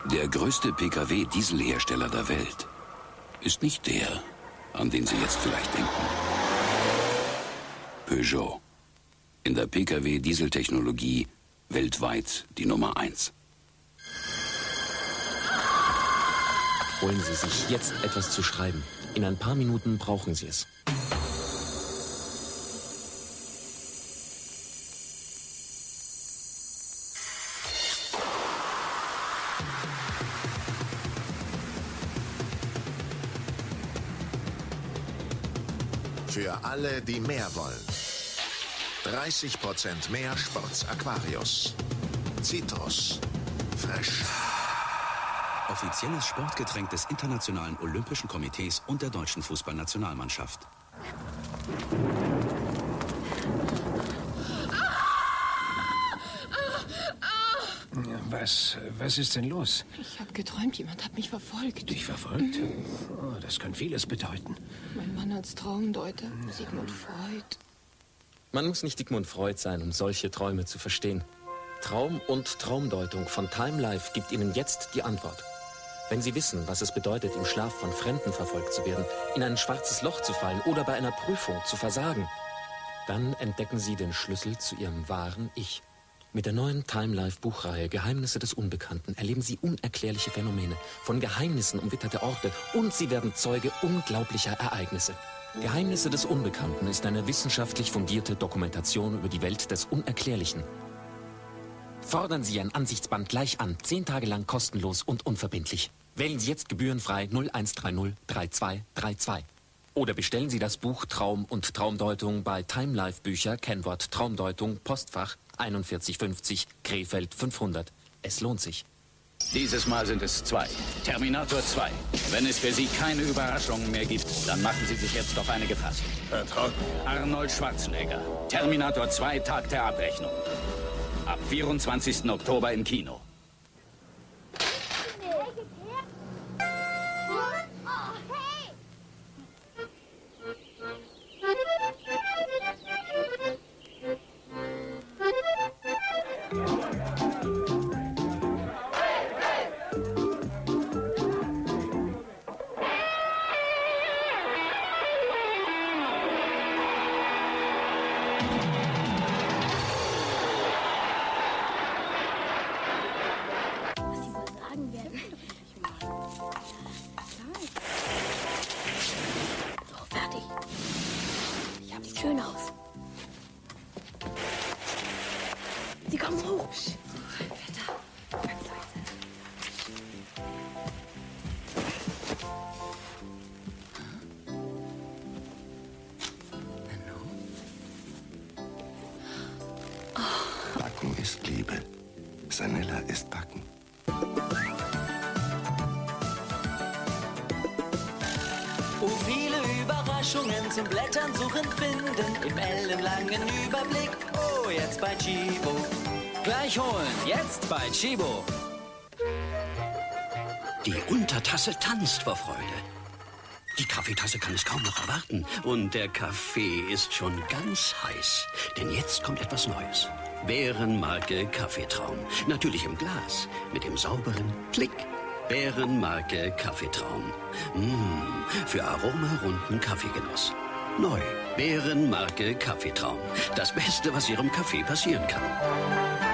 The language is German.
Der größte Pkw-Dieselhersteller der Welt ist nicht der, an den Sie jetzt vielleicht denken. Peugeot. In der Pkw-Dieseltechnologie weltweit die Nummer 1. Holen Sie sich jetzt etwas zu schreiben. In ein paar Minuten brauchen Sie es. Für alle, die mehr wollen. 30% mehr Sports Aquarius. Citrus. Frisch. Offizielles Sportgetränk des Internationalen Olympischen Komitees und der deutschen Fußballnationalmannschaft. Was ist denn los? Ich habe geträumt, jemand hat mich verfolgt. Dich verfolgt? Oh, das kann vieles bedeuten. Mein Mann als Traumdeuter, Sigmund Freud. Man muss nicht Sigmund Freud sein, um solche Träume zu verstehen. Traum und Traumdeutung von Time Life gibt Ihnen jetzt die Antwort. Wenn Sie wissen, was es bedeutet, im Schlaf von Fremden verfolgt zu werden, in ein schwarzes Loch zu fallen oder bei einer Prüfung zu versagen, dann entdecken Sie den Schlüssel zu Ihrem wahren Ich. Mit der neuen Time Life Buchreihe Geheimnisse des Unbekannten erleben Sie unerklärliche Phänomene, von Geheimnissen umwitterte Orte und Sie werden Zeuge unglaublicher Ereignisse. Geheimnisse des Unbekannten ist eine wissenschaftlich fundierte Dokumentation über die Welt des Unerklärlichen. Fordern Sie Ihren Ansichtsband gleich an, 10 Tage lang kostenlos und unverbindlich. Wählen Sie jetzt gebührenfrei 0130 3232. Oder bestellen Sie das Buch Traum und Traumdeutung bei Time Life Bücher, Kennwort Traumdeutung, Postfach 4150, Krefeld 500. Es lohnt sich. Dieses Mal sind es 2. Terminator 2. Wenn es für Sie keine Überraschungen mehr gibt, dann machen Sie sich jetzt auf eine gefasst. Vertraut mir. Arnold Schwarzenegger. Terminator 2, Tag der Abrechnung. Ab 24. Oktober im Kino. Schön aus. Sie kommen hoch. Wetter. Ganz leise. Backen ist Liebe. Sanella ist Backen. Oh, viele Überraschungen zum Blättern suchen finden, im ellenlangen Überblick, oh, jetzt bei Chibo. Gleich holen, jetzt bei Chibo. Die Untertasse tanzt vor Freude. Die Kaffeetasse kann es kaum noch erwarten. Und der Kaffee ist schon ganz heiß. Denn jetzt kommt etwas Neues. Bärenmarke Kaffeetraum. Natürlich im Glas. Mit dem sauberen Klick. Bärenmarke Kaffeetraum. Für aromarunden Kaffeegenuss. Neu. Bärenmarke Kaffeetraum. Das Beste, was Ihrem Kaffee passieren kann.